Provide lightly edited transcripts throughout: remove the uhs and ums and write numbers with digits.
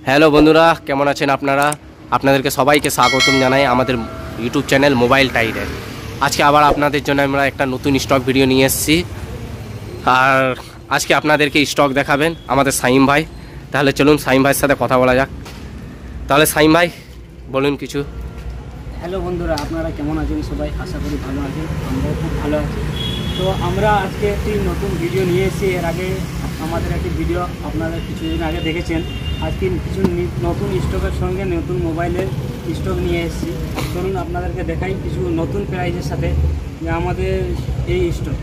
Hello বন্ধুরা, কেমন আছেন আপনারা? আপনাদেরকে সবাইকে স্বাগতম জানাই আমাদের ইউটিউব চ্যানেল মোবাইল টাইডে। আজকে আবার আপনাদের জন্য আমরা একটা নতুন স্টক ভিডিও নিয়ে এসেছি। আর আজকে আপনাদেরকে স্টক দেখাবেন আমাদের সাইম ভাই। তাহলে চলুন সাইম ভাইয়ের সাথে কথা বলা যাক। তাহলে সাইম ভাই বলুন কিছু। হ্যালো বন্ধুরা, আপনারা কেমন আছেন? সবাই আশা করি ভালো আছেন, আমরাও খুব ভালো আছি। তো আমরা আজকে একটি নতুন ভিডিও নিয়ে এসেছি। এর আগে আমাদের একটি ভিডিও আপনারা কিছুদিন আগে দেখেছেন। আজকে কিছু নতুন স্টকের সঙ্গে নতুন মোবাইলের স্টক নিয়ে এসেছি। চলুন আপনাদেরকে দেখাই কিছু নতুন প্রাইজের সাথে যে আমাদের এই স্টক।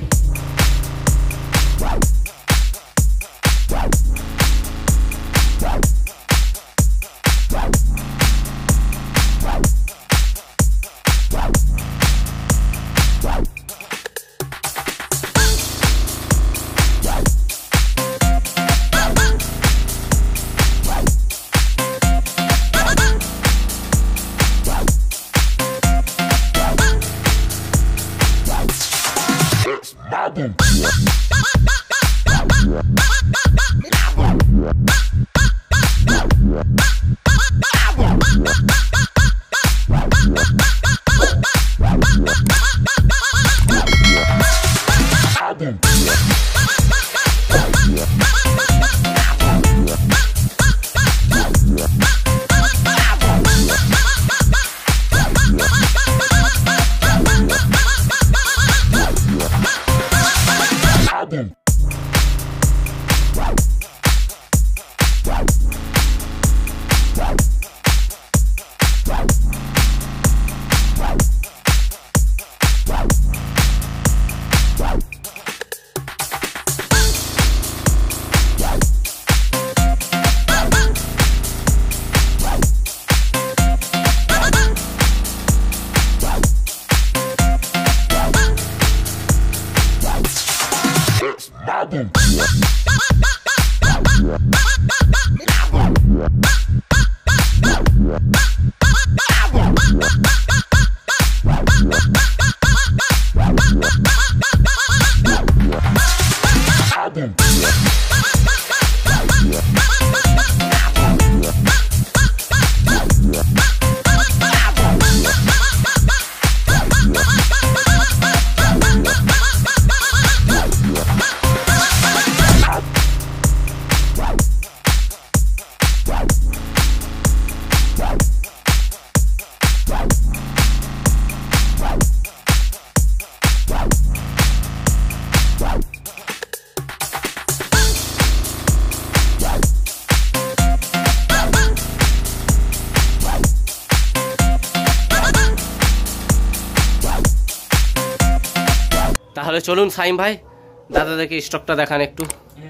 তাহলে চলুন সাইম ভাই দাদাদেরকে স্টকটা দেখান একটু।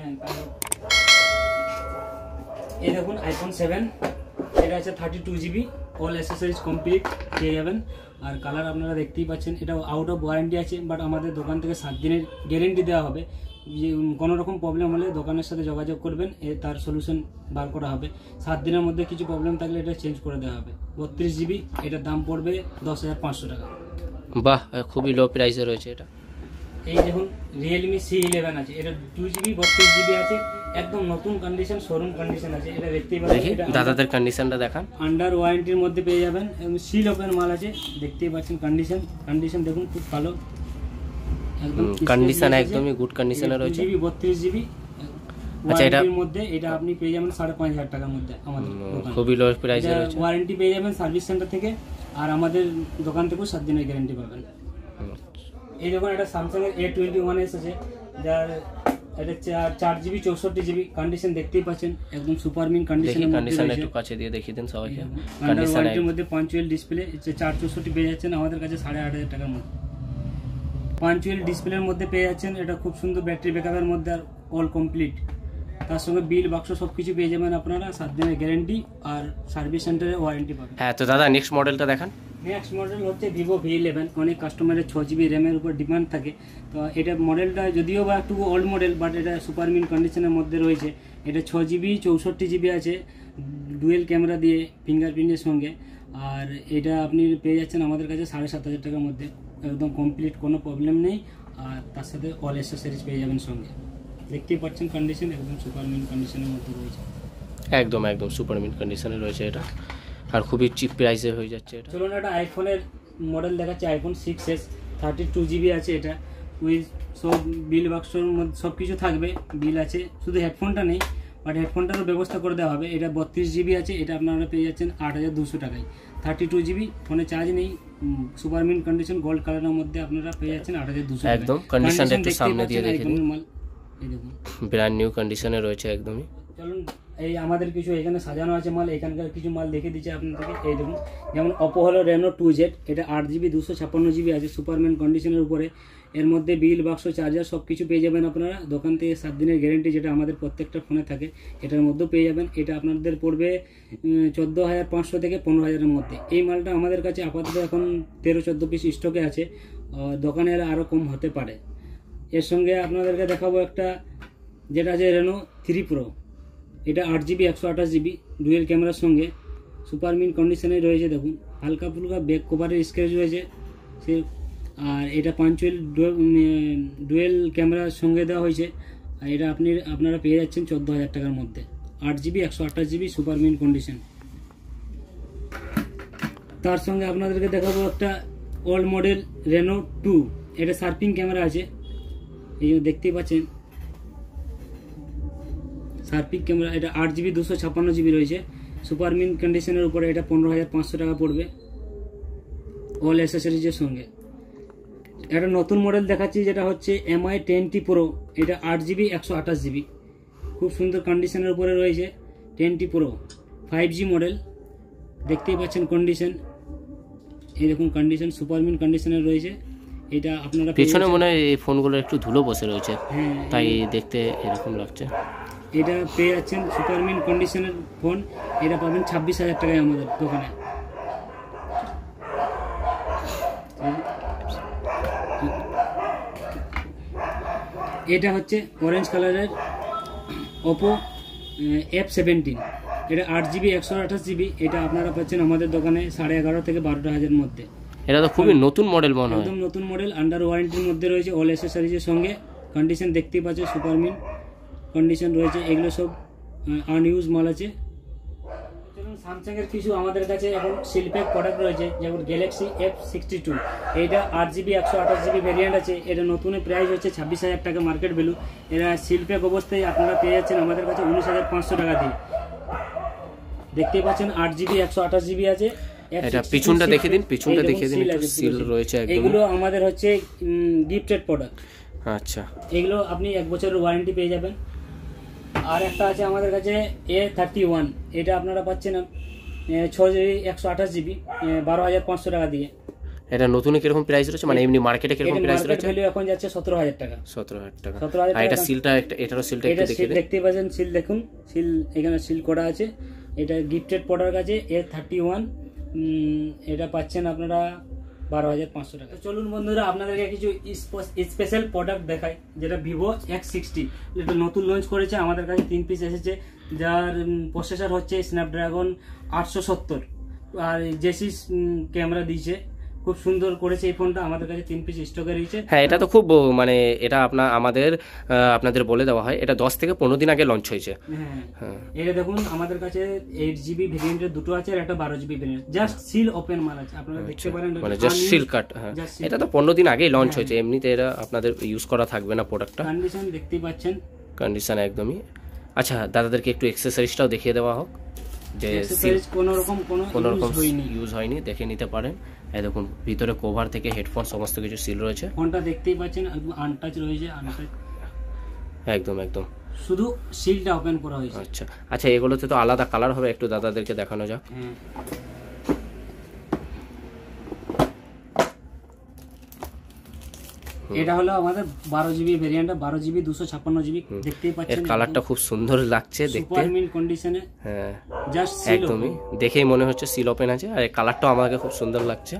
এই দেখুন আইফোন 7, এটা আছে 32 GB, অল অ্যাক্সেসরিজ কমপ্লিট পেয়ে যাবেন। আর কালার আপনারা দেখতেই পাচ্ছেন। এটা আউট অফ ওয়ারেন্টি আছে, বাট আমাদের দোকান থেকে 7 দিনের গ্যারেন্টি দেওয়া হবে। যে কোনো রকম প্রবলেম হলে দোকানের সাথে যোগাযোগ করবেন, তার সলিউশন বার করা হবে। 7 দিনের মধ্যে কিছু প্রবলেম থাকলে এটা চেঞ্জ করে দেওয়া হবে। 32 GB, এটার দাম পড়বে 10,500 টাকা। বাহ, খুবই লো প্রাইসে রয়েছে এটা। এই দেখুন রিয়েলমি C11 আছে, এটা 2 GB 32 GB আছে, একদম নতুন কন্ডিশন, শোরুম কন্ডিশন আছে। এটা দেখতেই পাচ্ছেন, দাদাদের কন্ডিশনটা দেখান। আন্ডার ওয়ারেন্টির মধ্যে পেয়ে যাবেন, সিল ওপেন মাল আছে, দেখতেই পাচ্ছেন। কন্ডিশন দেখুন খুব ভালো, একদম কন্ডিশন একদমই গুড কন্ডিশনে রয়েছে। 2 GB 32 GB আচ্ছা, এটার মধ্যে এটা আপনি পেয়ে যাবেন 5,500 টাকার মধ্যে আমাদের দোকানে। খুবই লো প্রাইসে রয়েছে। ওয়ারেন্টি পেয়ে যাবেন সার্ভিস সেন্টার থেকে, আর আমাদের দোকান থেকেও 7 দিনের গ্যারান্টি পাবেন। এই দেখুন একটা স্যামসাং এর A21s আছে, যার এটা 4 GB 64 GB, কন্ডিশন দেখতেই পাচ্ছেন, একদম সুপার মিন কন্ডিশনের মধ্যে। কন্ডিশন একটু কাছে দিয়ে দেখিয়ে দেন সবাইকে। কন্ডিশনের মধ্যে পাঞ্চুয়াল ডিসপ্লে 464 পেয়ে যাচ্ছেন আমাদের কাছে 8,500 টাকার মধ্যে। পাঞ্চুয়াল ডিসপ্লের মধ্যে পেয়ে যাচ্ছেন, এটা খুব সুন্দর ব্যাটারি ব্যাকআপের মধ্যে, আর অল কমপ্লিট। তার সঙ্গে বিল বাক্স সবকিছু পেয়ে যাবেন আপনারা, 7 দিনের গ্যারান্টি, আর সার্ভিস সেন্টারে ওয়ারেন্টি পাবেন। হ্যাঁ, তো দাদা নেক্সট মডেলটা দেখান। নেক্সট মডেল হচ্ছে ভিভো V11। অনেক কাস্টমারের 6 GB র্যামের উপর ডিমান্ড থাকে। তো এটা মডেলটা যদিও বা একটু ওল্ড মডেল, বাট এটা সুপার মিন কন্ডিশনের মধ্যে রয়েছে। এটা 6 GB 64 GB আছে, ডুয়েল ক্যামেরা দিয়ে ফিঙ্গারপ্রিন্টের সঙ্গে। আর এটা আপনি পেয়ে যাচ্ছেন আমাদের কাছে 7,500 টাকার মধ্যে, একদম কমপ্লিট, কোনো প্রবলেম নেই। আর তার সাথে অল অ্যাক্সেসরিজ পেয়ে যাবেন সঙ্গে। দেখতেই পাচ্ছেন কন্ডিশন একদম সুপার মিন কন্ডিশনের মধ্যে রয়েছে। একদম একদম সুপার মিন্ট কন্ডিশনে রয়েছে এটা, আর খুবই চিপ প্রাইসে হয়ে যাচ্ছে এটা। চলুন একটা আইফোনের মডেল দেখাচ্ছে, আইফোন 6s 32GB আছে এটা, উইথ সব বিল বাক্সর মধ্যে সব কিছু থাকবে, বিল আছে, শুধু হেডফোনটা নেই, বাট হেডফোনটারও ব্যবস্থা করে দেওয়া হবে। এটা 32GB আছে, এটা আপনারা পেয়ে যাচ্ছেন 8200 টাকায়। 32GB, ফোনে চার্জ নেই, সুপার মিন্ট কন্ডিশন, গোল্ড কালারের মধ্যে আপনারা পেয়ে যাচ্ছেন 8200 টাকায়। একদম কন্ডিশনটা একটু সামনে দিয়ে দেখে দিন, এই দেখুন ব্র্যান্ড নিউ কন্ডিশনে রয়েছে একদমই। চলুন এই আমাদের কিছু এখানে সাজানো আছে মাল, এখানকার কিছু মাল দেখে দিচ্ছে আপনাদেরকে। এই দেখুন, যেমন অপো হলো রেনো 2Z, এটা 8GB 256GB আছে, সুপারম্যান কন্ডিশনের উপরে। এর মধ্যে বিল বাক্স, চার্জার সব কিছু পেয়ে যাবেন আপনারা দোকান থেকে। 7 দিনের গ্যারেন্টি যেটা আমাদের প্রত্যেকটা ফোনে থাকে, এটার মধ্যেও পেয়ে যাবেন। এটা আপনাদের পড়বে 14,500 থেকে 15,000-এর মধ্যে। এই মালটা আমাদের কাছে আপাতত এখন 13-14 পিস স্টকে আছে, দোকানে আরও কম হতে পারে। এর সঙ্গে আপনাদেরকে দেখাবো একটা, যেটা আছে রেনো 3 Pro, এটা 8GB 128GB ডুয়েল ক্যামেরার সঙ্গে, সুপার মিন্ট কন্ডিশনে রয়েছে। দেখুন হালকা ফুলকা ব্যাক কভারের স্ক্র্যাচ রয়েছে সে, আর এটা পাঞ্চুয়াল ডুয়েল ক্যামেরার সঙ্গে দেওয়া হয়েছে। আর এটা আপনারা পেয়ে যাচ্ছেন 14,000 টাকার মধ্যে, 8GB 128GB super mint condition. তার সঙ্গে আপনাদেরকে দেখাবো একটা ওল্ড মডেল রেনো 2, এটা শার্পিং ক্যামেরা আছে, এই দেখতেই পাচ্ছেন শার্পিং ক্যামেরা। এটা 8GB 256GB রয়েছে, সুপার মিন্ট কন্ডিশনের উপরে। এটা 15,500 টাকা পড়বে অল অ্যাসেসরিজের সঙ্গে। একটা নতুন মডেল দেখাচ্ছি, যেটা হচ্ছে MI 10T Pro, এটা 8GB 128GB, খুব সুন্দর কন্ডিশনের উপরে রয়েছে। 10T Pro 5G মডেল, দেখতেই পাচ্ছেন কন্ডিশন, এই দেখুন কন্ডিশন সুপার মিন্ট কন্ডিশনের রয়েছে। এটা আপনারা পেছনে মনে হয় এই ফোনগুলো একটু ধুলো বসে রয়েছে, হ্যাঁ তাই দেখতে এরকম লাগছে। এটা পেয়ে যাচ্ছেন সুপার মিন্ট কন্ডিশনের ফোন, এটা পাবেন 26,000 টাকায় আমাদের দোকানে। এটা হচ্ছে অরেঞ্জ কালারের ওপো F17, এটা 8GB 128GB, এটা আপনারা পাচ্ছেন আমাদের দোকানে 11,500 থেকে 12,000-এর মধ্যে। এটা তো খুবই নতুন মডেল মনে হয়, একদম নতুন মডেল, আন্ডার ওয়ারেন্টির মধ্যে রয়েছে, অল অ্যাসেসরিজের সঙ্গে। কন্ডিশন দেখতেই পাচ্ছেন সুপার মিন্ট কন্ডিশন রয়েছে, এগুলো সব আনইউজ মাল আছে। চলুন স্যামসাংয়ের কিছু আমাদের কাছে এখন সিলপ্যাক প্রোডাক্ট রয়েছে, যেমন গ্যালাক্সি F62, এটা 8GB 128GB ভেরিয়েন্ট আছে। এটা নতুনের প্রাইস হচ্ছে 26,000 টাকা মার্কেট ভ্যালু। এরা সিলপ্যাক অবস্থায় আপনারা পেয়ে যাচ্ছেন আমাদের কাছে 19,500 টাকা দিয়ে। দেখতেই পাচ্ছেন 8GB 128GB আছে। এটা পিছনটা দেখে দিন, পিছনটা দেখে দিন, একটু সিল রয়েছে একদম। এগুলো আমাদের হচ্ছে গিফটেড প্রোডাক্ট। আচ্ছা, এগুলো আপনি 1 বছরের ওয়ারেন্টি পেয়ে যাবেন। আর একটা আছে আমাদের কাছে A31, এটা আপনারা পাচ্ছেন 6GB 128GB 12,500 টাকা দিয়ে। এটা নতুন কিরকম প্রাইস রয়েছে, মানে এমনি মার্কেটে কিরকম প্রাইস রয়েছে? ভ্যালু এখন যাচ্ছে 17,000 টাকা। 17,000 টাকা। 17,000 আর এটা সিলটা, এটারও সিলটা একটু দেখে দিন। দেখতেই পাচ্ছেন সিল, দেখুন সিল এখানে সিল করা আছে। এটা গিফটেড প্রোডাক্ট আছে A31, এটা পাচ্ছেন আপনারা 12,500 টাকা। চলুন বন্ধুরা আপনাদেরকে কিছু স্পেশাল প্রোডাক্ট দেখাই, যেটা ভিভো X60, এটা নতুন লঞ্চ করেছে। আমাদের কাছে 3 পিস এসেছে, যার প্রসেসর হচ্ছে স্ন্যাপড্রাগন 870, আর জেসিস ক্যামেরা দিয়েছে। খুব সুন্দর করেছে এই ফোনটা, আমাদের কাছে 3 পিস স্টকে রয়েছে। হ্যাঁ, এটা তো খুব মানে এটা আপনাদের বলে দেওয়া হয়, এটা 10 থেকে 15 দিন আগে লঞ্চ হয়েছে। হ্যাঁ, এটা দেখুন আমাদের কাছে 8GB ভেরিয়েন্টের দুটো আছে, আর একটা 12GB variant, just seal open মাল আছে, আপনারা দেখতে পারেন, মানে জাস্ট সিল কাট। হ্যাঁ, এটা তো 15 দিন আগেই লঞ্চ হয়েছে, এমনিতে এটা আপনাদের ইউজ করা থাকবে না প্রোডাক্টটা। কন্ডিশন দেখতেই পাচ্ছেন, কন্ডিশন একদমই। আচ্ছা, দাদাদেরকে একটু অ্যাকসেসরিজটাও দেখিয়ে দেওয়া হোক, যে কোনো রকম ইউজ হয়নি, দেখে নিতে পারেন। এই দেখুন ভিতরে কভার থেকে হেডফোন সমস্ত কিছু সিল রয়েছে। ফোনটা দেখতেই পাচ্ছেন একদম আনটাচ রয়েছে, একদম একদম শুধু সিলটা ওপেন করা হয়েছে। আচ্ছা আচ্ছা, এগুলোতে তো আলাদা কালার হবে, একটু দাদাদেরকে দেখানো যাক। এটা হলো আমাদের 12GB ভেরিয়েন্ট, 12GB 256GB, দেখতেই পাচ্ছেন এর কালারটা খুব সুন্দর লাগছে দেখতে, সুপার মিন্ট কন্ডিশনে। হ্যাঁ, জাস্ট সিল, একদমই দেখেই মনে হচ্ছে সিল ওপেন আছে, আর এই কালারটাও আমাকে খুব সুন্দর লাগছে।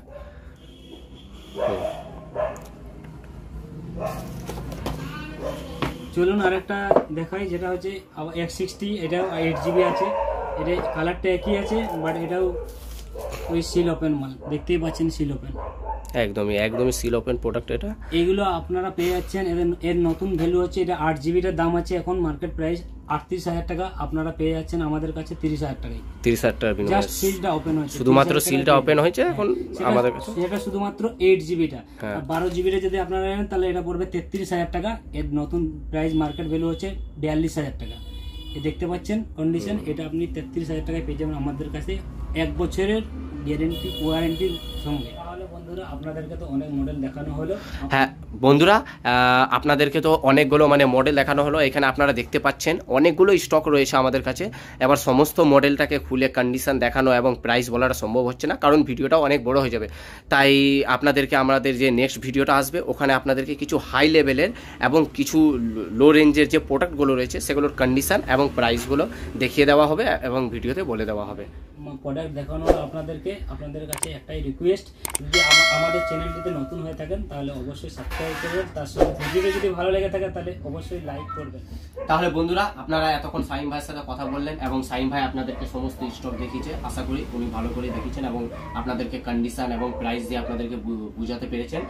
চলুন আরেকটা দেখাই, যেটা হচ্ছে X60, এটাও 8GB আছে। এটা কালারটা একই আছে, বাট এটাও ওই সিল ওপেন মাল, দেখতেই পাচ্ছেন সিল ওপেন। একদমই একদমই সিল ওপেন প্রোডাক্ট এটা। এগুলো আপনারা পেয়ে যাচ্ছেন, এর নতুন ভ্যালু হচ্ছে এটা 8 জিবিটার দাম আছে এখন মার্কেট প্রাইস 38,000 টাকা, আপনারা পেয়ে যাচ্ছেন আমাদের কাছে 30,000 টাকায়। 30,000 টাকার বিনিময়ে জাস্ট সিলটা ওপেন হয়েছে, শুধুমাত্র সিলটা ওপেন হয়েছে এখন আমাদের কাছে। এটা শুধুমাত্র 8 জিবিটা, আর 12 জিবিটা যদি আপনারা নেন তাহলে এটা পড়বে 33,000 টাকা। এর নতুন প্রাইস মার্কেট ভ্যালু হচ্ছে 42,000 টাকা। দেখতে পাচ্ছেন কন্ডিশন, এটা আপনি 33,000 টাকায় পেয়ে যাবেন আমাদের কাছে 1 বছরের গ্যারেন্টি ওয়ারেন্টির সঙ্গে। তাহলে বন্ধুরা আপনাদেরকে তো অনেক মডেল দেখানো হলো। হ্যাঁ বন্ধুরা, আপনাদেরকে তো অনেকগুলো মানে মডেল দেখানো হলো। এখানে আপনারা দেখতে পাচ্ছেন অনেকগুলো স্টক রয়েছে আমাদের কাছে। এবার সমস্ত মডেলটাকে খুলে কন্ডিশন দেখানো এবং প্রাইস বলাটা সম্ভব হচ্ছে না, কারণ ভিডিওটা অনেক বড় হয়ে যাবে। তাই আপনাদেরকে আমাদের যে নেক্সট ভিডিওটা আসবে ওখানে আপনাদেরকে কিছু হাই লেভেলের এবং কিছু লো রেঞ্জের যে প্রোডাক্টগুলো রয়েছে সেগুলোর কন্ডিশন এবং প্রাইসগুলো দেখিয়ে দেওয়া হবে এবং ভিডিওতে বলে দেওয়া হবে। প্রোডাক্ট দেখানো আপনাদেরকে, আপনাদের কাছে একটাই রিকোয়েস্ট, যদি আমাদের চ্যানেলটিতে নতুন হয়ে থাকেন তাহলে অবশ্যই সাবস্ক্রাইব করবেন, তার সঙ্গে ভিডিওটা যদি ভালো লেগে থাকে তাহলে অবশ্যই লাইক করবেন। তাহলে বন্ধুরা আপনারা এতক্ষণ সাইম ভাইয়ের সাথে কথা বললেন এবং সাইম ভাই আপনাদেরকে সমস্ত স্টক দেখিয়েছে, আশা করি উনি ভালো করে দেখিয়েছেন এবং আপনাদেরকে কন্ডিশন এবং প্রাইস দিয়ে আপনাদেরকে বুঝাতে পেরেছেন।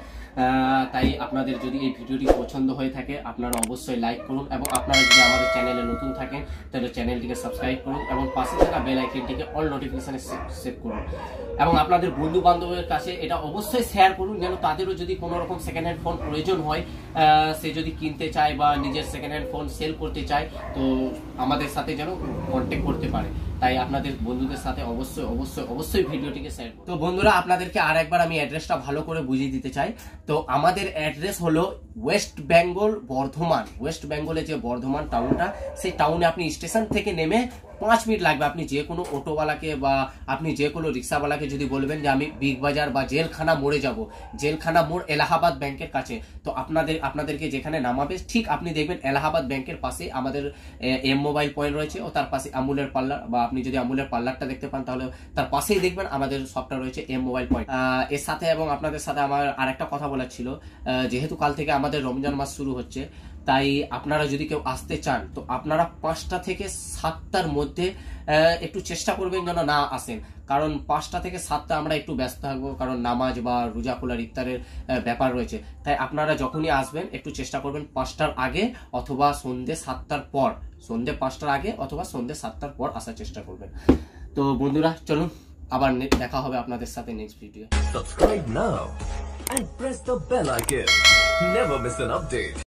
তাই আপনাদের যদি এই ভিডিওটি পছন্দ হয়ে থাকে আপনারা অবশ্যই লাইক করুন এবং আপনারা যদি আমাদের চ্যানেলে নতুন থাকেন তাহলে চ্যানেলটিকে সাবস্ক্রাইব করুন এবং পাশে থাকা বেল আইকনটিকে অল নোটিফিকেশনে সেট করুন এবং আপনাদের বন্ধু বান্ধবের কাছে এটা অবশ্যই শেয়ার করুন, যেন তাদেরও যদি কোনো রকম সেকেন্ড হ্যান্ড ফোন প্রয়োজন হয়, সে যদি কিনতে চায় বা নিজের সেকেন্ড হ্যান্ড ফোন সেল করতে চায় তো আমাদের সাথে যেন কন্ট্যাক্ট করতে পারে। তাই আপনাদের বন্ধুদের সাথে অবশ্যই অবশ্যই অবশ্যই ভিডিওটিকে শেয়ার করুন। তো বন্ধুরা আপনাদেরকে আর একবার আমি অ্যাড্রেসটা ভালো করে বুঝিয়ে দিতে চাই। তো আমাদের অ্যাড্রেস হলো ওয়েস্ট বেঙ্গল বর্ধমান। ওয়েস্ট বেঙ্গলে যে বর্ধমান টাউনটা, সেই টাউনে আপনি স্টেশন থেকে নেমে 5 মিনিট লাগবে। আপনি যে কোনো অটোওয়ালাকে বা আপনি যে কোনো রিক্সাওয়ালাকে যদি বলবেন যে আমি বিগ বাজার বা জেলখানা মোড়ে যাব, জেলখানা মোড় এলাহাবাদ ব্যাংকের কাছে, তো আপনাদেরকে যেখানে নামাবে ঠিক আপনি দেখবেন এলাহাবাদ ব্যাংকের পাশে আমাদের এম মোবাইল পয়েন্ট রয়েছে ও তার পাশে আমুলের পার্লার, বা আপনি যদি আমুলের পার্লারটা দেখতে পান তাহলে তার পাশেই দেখবেন আমাদের শপটা রয়েছে এম মোবাইল পয়েন্ট। এর সাথে এবং আপনাদের সাথে আমার আরেকটা কথা বলার ছিল, যেহেতু কাল থেকে আমাদের রমজান মাস শুরু হচ্ছে, তাই আপনারা যদি কেউ আসতে চান তো আপনারা 5টা থেকে 7টার মধ্যে একটু চেষ্টা করবেন যেন না আসেন, কারণ 5টা থেকে 7টা আমরা একটু ব্যস্ত থাকবো, কারণ নামাজ বা রোজা খোলার ইফতারের ব্যাপার রয়েছে। তাই আপনারা যখনই আসবেন একটু চেষ্টা করবেন 5টার আগে অথবা সন্ধ্যে 7টার পর, সন্ধ্যে 5টার আগে অথবা সন্ধ্যে 7টার পর আসার চেষ্টা করবেন। তো বন্ধুরা চলুন আবার দেখা হবে আপনাদের সাথে next video. Subscribe now and press the bell icon. Never miss an update.